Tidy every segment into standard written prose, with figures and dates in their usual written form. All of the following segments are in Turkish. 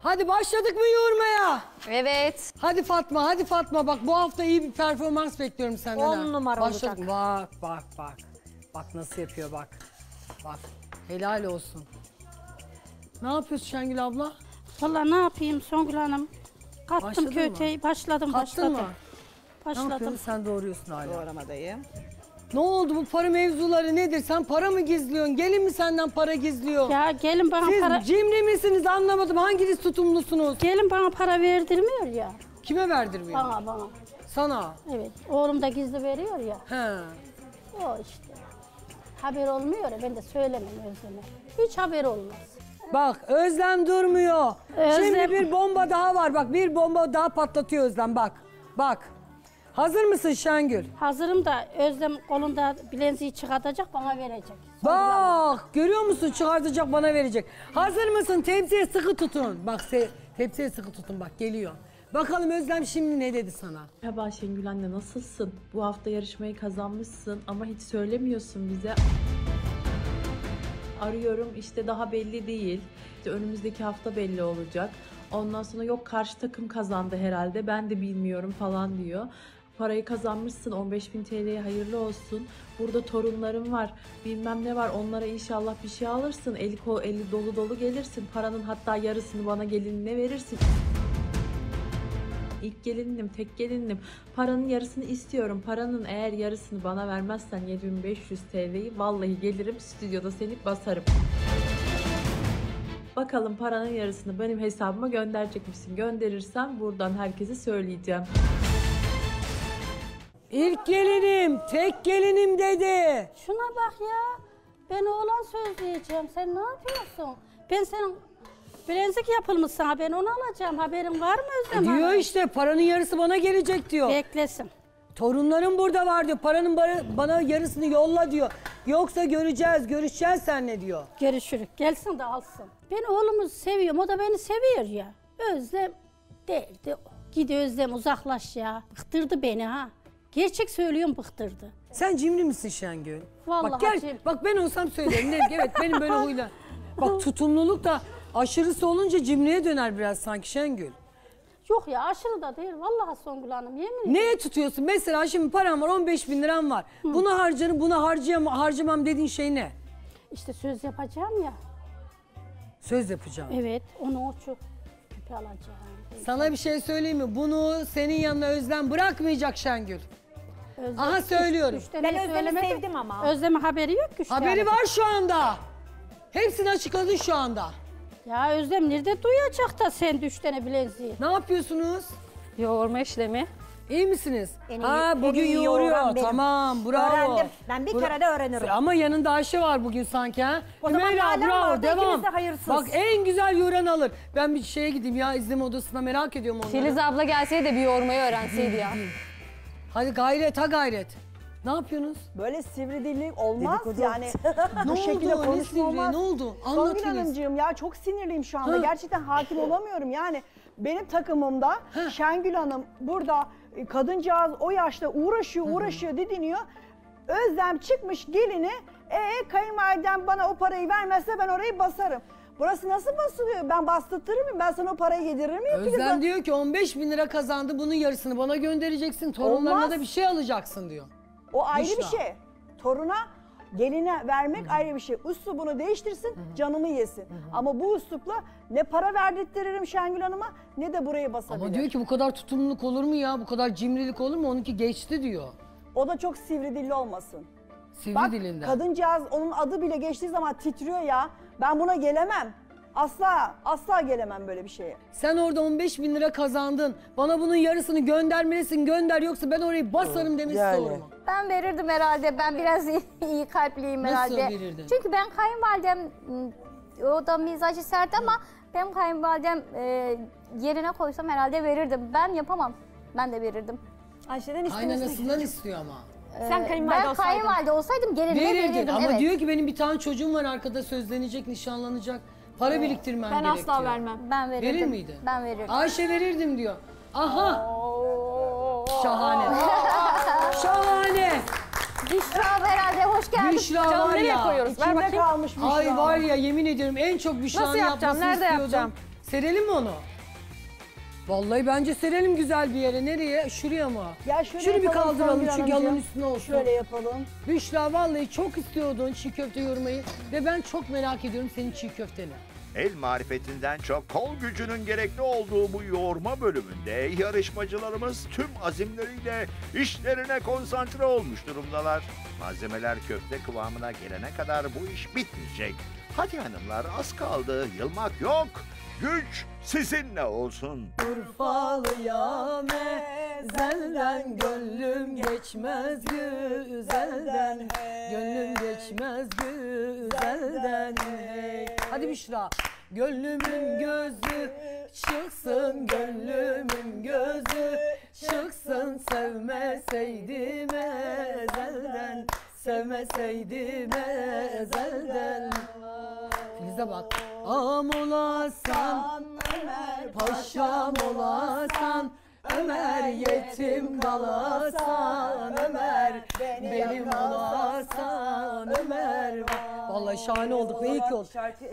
Hadi başladık mı yoğurmaya? Evet. Hadi Fatma, hadi Fatma. Bak bu hafta iyi bir performans bekliyorum senden. 10 numara başladık. olacak. Bak, bak, bak. Bak nasıl yapıyor bak. Bak, helal olsun. Ne yapıyorsun Şengül abla? Vallahi ne yapayım Songül Hanım? Kattım Başladın köteyi, mı? başladım. Kattın mı? Ne Başladım. yapıyorsun? Sen doğruyorsun hala. Doğramadayım. Ne oldu bu para mevzuları nedir? Sen para mı gizliyorsun? Gelin mi senden para gizliyor? Ya gelin bana Siz para... cimri misiniz anlamadım. Hanginiz tutumlusunuz? Gelin bana para verdirmiyor ya. Kime verdirmiyor? Bana. Sana. Evet. Oğlum da gizli veriyor ya. He. O işte. Haber olmuyor ya, ben de söylemem Özlem'e. Hiç haber olmaz. Bak Özlem durmuyor. Özlem- Şimdi bir bomba daha var. Bak bir bomba daha patlatıyor Özlem bak. Bak. Hazır mısın Şengül? Hazırım da Özlem kolunda bileziği çıkartacak, bana verecek. Bak görüyor musun çıkartacak bana verecek. Hazır mısın? Tepsiye sıkı tutun. Bak tepsiye sıkı tutun bak geliyor. Bakalım Özlem şimdi ne dedi sana? Merhaba Şengül anne, nasılsın? Bu hafta yarışmayı kazanmışsın ama hiç söylemiyorsun bize. Arıyorum işte daha belli değil. İşte önümüzdeki hafta belli olacak. Ondan sonra yok karşı takım kazandı herhalde, ben de bilmiyorum falan diyor. Parayı kazanmışsın, 15.000 TL'ye hayırlı olsun. Burada torunlarım var, bilmem ne var, onlara inşallah bir şey alırsın. Eli dolu dolu gelirsin. Paranın hatta yarısını bana gelinine verirsin. İlk gelinim, tek gelinim. Paranın yarısını istiyorum. Paranın eğer yarısını bana vermezsen 7500 TL'yi vallahi gelirim stüdyoda seni basarım. Bakalım paranın yarısını benim hesabıma gönderecek misin? Gönderirsen buradan herkese söyleyeceğim. İlk gelinim, tek gelinim dedi. Şuna bak ya. Ben oğlan sözleyeceğim. Sen ne yapıyorsun? Ben senin bilezik yapılmış sana. Ben onu alacağım. Haberin var mı Özlem Diyor Hanım? işte paranın yarısı bana gelecek diyor. Beklesin. Torunlarım burada var diyor. Paranın bana yarısını yolla diyor. Yoksa görüşeceğiz seninle diyor. Görüşürük. Gelsin de alsın. Ben oğlumu seviyorum. O da beni seviyor ya. Özlem değildi. Gidi Özlem uzaklaş ya. Bıktırdı beni ha. Gerçek söylüyorum bıktırdı. Sen cimri misin Şengül? Vallahi bak gel, cimri. bak ben olsam söylerim. Derim ki evet benim böyle huyla. Bak tutumluluk da aşırısı olunca cimriye döner biraz sanki Şengül. Yok ya aşırı da değil. Vallahi Songül Hanım yemin ederim. Neye tutuyorsun? Mesela şimdi param var 15.000 liram var. Bunu harcarım bunu harcamam dediğin şey ne? İşte söz yapacağım ya. Söz yapacağım. Evet onu o çok küpe alacağım. Sana bir şey söyleyeyim mi? Bunu senin yanına Özlem bırakmayacak Şengül. Özlem, Aha söylüyorum. Ben Özlem'i sevdim ama. Özlem'in haberi yok ki. Haberi var şu anda. Hepsini açıkladın şu anda. Ya Özlem nerede duyacak da sen 3 tane bileziği? Ne yapıyorsunuz? Yoğurma işlemi. İyi misiniz? En iyi- Ha en bugün iyi yoğuruyor. yoğuran benim. Tamam bravo. Öğrendim. Ben bir kere de öğrenirim. Ama yanında Ayşe var bugün sanki ha. O zaman Hümeyra, Nalan bravo vardı, devam. ikimiz de hayırsız. Bak en güzel yoğuran alır. Ben bir şeye gideyim ya izleme odasına merak ediyorum onları. Filiz abla gelseydi de bir yoğurmayı öğrenseydi ya. Hadi gayret ha gayret. Ne yapıyorsunuz? Böyle sivri dilli olmaz Dedikodu. yani. Ne Bu şekilde oldu? Ne konuşma sivri? olmaz. Ne oldu? Songül Anlatınız. Hanımcığım ya çok sinirliyim şu anda. Ha. Gerçekten hakim olamıyorum yani. Benim takımımda Şengül Hanım burada kadıncağız o yaşta uğraşıyor didiniyor. Özlem çıkmış gelini kayınvalidem bana o parayı vermezse ben orayı basarım. Burası nasıl basılıyor? Ben bastırtırır mıyım? Ben sana o parayı yediririr miyim? Özlem diyor ki 15.000 lira kazandı bunun yarısını bana göndereceksin. Torunlarına Olmaz. da bir şey alacaksın diyor. O ayrı Büşra. bir şey. Toruna, geline vermek ayrı bir şey. Üslubunu değiştirsin, canımı yesin. Ama bu üslupla ne para verdirtirim Şengül Hanım'a ne de burayı basabilir. Ama diyor ki bu kadar tutumluluk olur mu ya? Bu kadar cimrilik olur mu? Onunki geçti diyor. O da çok sivri dilli olmasın. Sivri Bak dilinden. kadıncağız onun adı bile geçtiği zaman titriyor ya. Ben buna gelemem. Asla gelemem böyle bir şeye. Sen orada 15.000 lira kazandın. Bana bunun yarısını göndermelisin gönder yoksa ben orayı basarım demesi olur mu? Ben verirdim herhalde. Ben biraz iyi kalpliyim Nasıl herhalde. verirdin? Çünkü ben kayınvalidem o da mizacı sert ama benim kayınvalidem yerine koysam herhalde verirdim. Ben yapamam. Ben de verirdim. Ayşe'den Kaynanasından istiyor ama. Sen kayınvalide Ben olsaydın. kayınvalide olsaydım gelinime Verirdin verirdim. ama Evet. diyor ki benim bir tane çocuğum var arkada sözlenecek, nişanlanacak. Para biriktirmem Ben gerek asla diyor. vermem. Ben verirdim. Verir miydin? Ben verirdim. Ayşe verirdim diyor. Aha! Şahane. Şahane. Büşra herhalde hoş geldin. Büşra Canım var nereye ya. koyuyoruz? Ver İçimde bakayım. kalmış Büşra. Ay var ya yemin ediyorum en çok Büşra'nın Nasıl yapacağım? yapmasını Nerede istiyordum. yapacağım? Serelim mi onu? Vallahi bence serelim güzel bir yere. Nereye? Şuraya mı? Ya şöyle Şunu bir yapalım kaldıralım Songül çünkü Hanımcığım. halının üstüne olsun. Şöyle yapalım. Büşra vallahi çok istiyordun çiğ köfte yoğurmayı ve ben çok merak ediyorum senin çiğ köfteni. El marifetinden çok kol gücünün gerekli olduğu bu yoğurma bölümünde yarışmacılarımız tüm azimleriyle işlerine konsantre olmuş durumdalar. Malzemeler köfte kıvamına gelene kadar bu iş bitmeyecek. Hadi hanımlar, az kaldı, yılmak yok. Güç sizinle olsun. Urfalıya mezelden gönlüm geçmez güzelden. Gönlüm geçmez güzelden. Hey. Hadi Büşra. Gönlümün gözü çıksın, gönlümün gözü çıksın. Sevmeseydim ezelden, sevmeseydim ezelden. Filiz'e bak. Ağam olasan, paşam olasan, Ömer yetim kalasan, Ömer benim olasan, Ömer. Vallahi şahane olduk ve iyi ki olduk.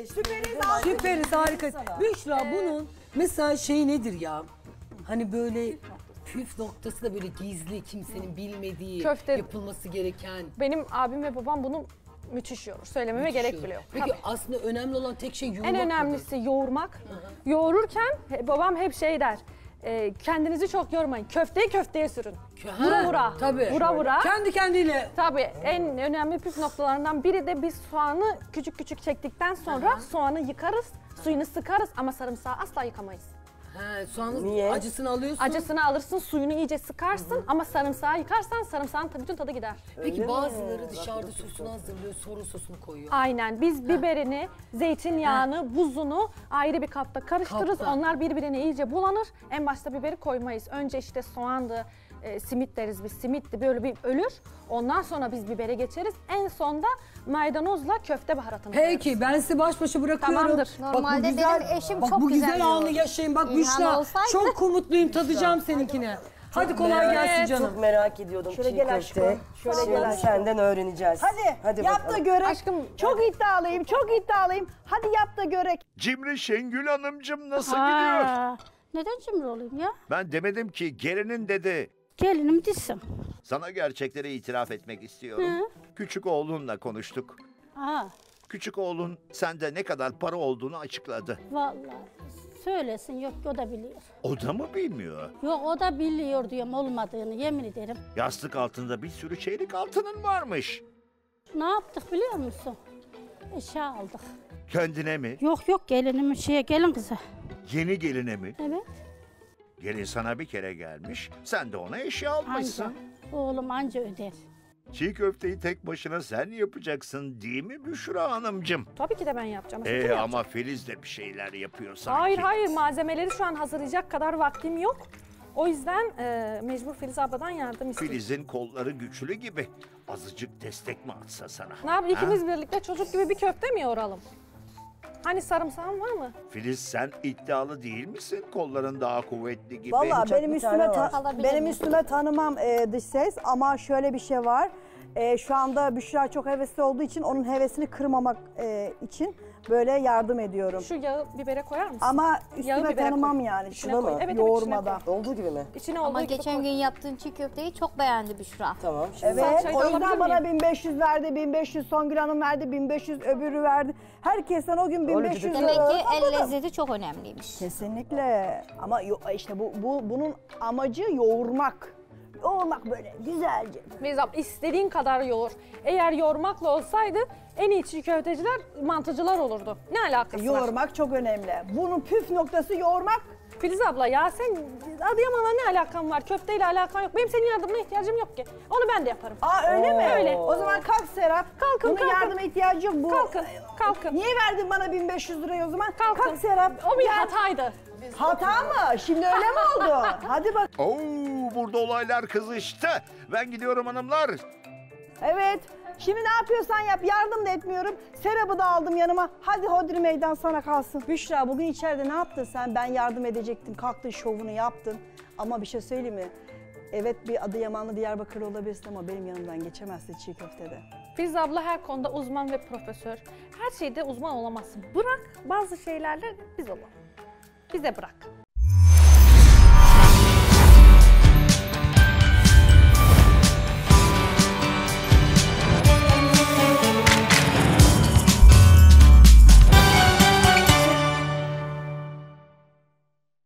Süperiz, harikayız. Büşra bunun mesela şey nedir ya? Hani böyle püf noktası da böyle gizli, kimsenin bilmediği, Köfte. yapılması gereken. Benim abim ve babam bunu müthiş yoğurur. Söylememe gerek bile yok. Peki Tabii. aslında önemli olan tek şey yoğurmak En mıdır? önemlisi yoğurmak. Yoğururken babam hep şey der. Kendinizi çok yormayın. Köfteyi köfteye sürün. Vura vura. Tabii. Vura vura. Kendi kendiyle. Tabii en önemli püf noktalarından biri de biz soğanı küçük küçük çektikten sonra soğanı yıkarız, suyunu sıkarız ama sarımsağı asla yıkamayız. He, soğanın acısını alıyorsun. Acısını alırsın, suyunu iyice sıkarsın ama sarımsağı yıkarsan sarımsağın bütün tadı gider. Peki bazıları dışarıda sosunu hazırlıyor, sonra sosunu koyuyor. Aynen. Biz biberini, zeytinyağını, buzunu ayrı bir kapta karıştırırız. Kapta. Onlar birbirine iyice bulanır. En başta biberi koymayız. Önce işte soğandı, simit deriz biz. Simitti böyle bir ölür. Ondan sonra biz bibere geçeriz. En sonda maydanozla köfte baharatını koyarız. Peki ben sizi baş başa bırakıyorum. Tamamdır. Bak, Normalde bu güzel, benim eşim bak, çok bu güzel güzel anı yoğurur. yaşayın. Bak İlhan Büşra olsaydı. çok umutluyum, tadacağım seninkine. Hadi kolay gelsin canım. Çok merak ediyordum Şöyle çiğ gel köfte. aşkım, şöyle gel Şimdi aşkım. senden öğreneceğiz. Hadi yap da bakalım. görek. Aşkım, çok iddialıyım, çok iddialıyım. Hadi yap da görek. Cimri Şengül Hanımcığım nasıl gidiyor? Aa, neden cimri olayım ya? Ben demedim ki, gelinin dedi. Gelinim dizsin. Sana gerçekleri itiraf etmek istiyorum. Küçük oğlunla konuştuk. Aa, Küçük oğlun sende ne kadar para olduğunu açıkladı. vallahi söylesin, yok o da biliyor. O da mı bilmiyor? Yok o da biliyor diyorum olmadığını, yemin ederim. Yastık altında bir sürü çeyrek altının varmış. Ne yaptık biliyor musun? Eşya aldık. Kendine mi? Yok gelinimin gelin kıza. Yeni geline mi? Evet. Gelin sana bir kere gelmiş, sen de ona eşya almışsın. Anca. Oğlum anca öder. Çiğ köfteyi tek başına sen yapacaksın değil mi Büşra Hanımcığım? Tabii ki de ben yapacağım. Kim yapacak? Ama Filiz de bir şeyler yapıyor sanki. Hayır malzemeleri şu an hazırlayacak kadar vaktim yok. O yüzden mecbur Filiz abladan yardım istiyorum. Filiz'in kolları güçlü gibi. Azıcık destek mi atsa sana? Ne yapalım ikimiz birlikte çocuk gibi bir köfte mi yoğuralım? Hani sarımsağın var mı? Filiz sen iddialı değil misin? Kolların daha kuvvetli gibi. Vallahi benim bir tane üstüme var. Alabilir benim miyim? üstüme tanımam dış ses ama şöyle bir şey var. Şu anda Büşra çok hevesli olduğu için onun hevesini kırmamak için böyle yardım ediyorum. Şu yağı bibere koyar mısın? Ama Yağı üstüme bibere tanımam koy. yani İçine şunu koy. mu? Evet, Yoğurmada. Olduğu gibi mi? İçine Ama olduğu gibi geçen koy. gün yaptığın çiğ köfteyi çok beğendi Büşra. Tamam. Şimdi Evet, Salçayı da o yüzden alabilir bana miyim? 1500 verdi, 1500 Songül Hanım verdi, 1500 öbürü verdi. Herkesten o gün 1500 lira Demek ki el topladım. lezzeti çok önemliymiş. Kesinlikle. Ama işte bunun amacı yoğurmak. Yoğurmak böyle güzelce. Mezap istediğin kadar yoğur. Eğer yoğurmakla olsaydı en iyi çiğ köfteciler mantıcılar olurdu. Ne alakası var? Yoğurmak çok önemli. Bunun püf noktası yoğurmak. Filiz abla ya sen Adıyaman'la ne alakan var? Köfteyle alakan yok. Benim senin yardımına ihtiyacım yok ki. Onu ben de yaparım. Aa öyle mi? Öyle. O zaman kalk Serap. Kalkın, Bunun kalkın. yardıma ihtiyacı yok. Bu. Kalkın. Niye verdin bana 1500 lirayı o zaman? Kalkın. Kalk Serap. O bir Gel. hataydı. Hata mı? Şimdi öyle mi oldu? Hadi bak. Oo, burada olaylar kızıştı. Ben gidiyorum hanımlar. Evet. Şimdi ne yapıyorsan yap. Yardım da etmiyorum. Serap'ı da aldım yanıma. Hadi hodri meydan sana kalsın. Büşra bugün içeride ne yaptın sen? Ben yardım edecektim. Kalktın şovunu yaptın. Ama bir şey söyleyeyim mi? Evet bir Adıyamanlı Diyarbakırlı olabilirsin ama benim yanımdan geçemezsin çiğ köftede. Filiz abla her konuda uzman ve profesör. Her şeyde uzman olamazsın. Bırak bazı şeylerle biz olalım. bize bırak.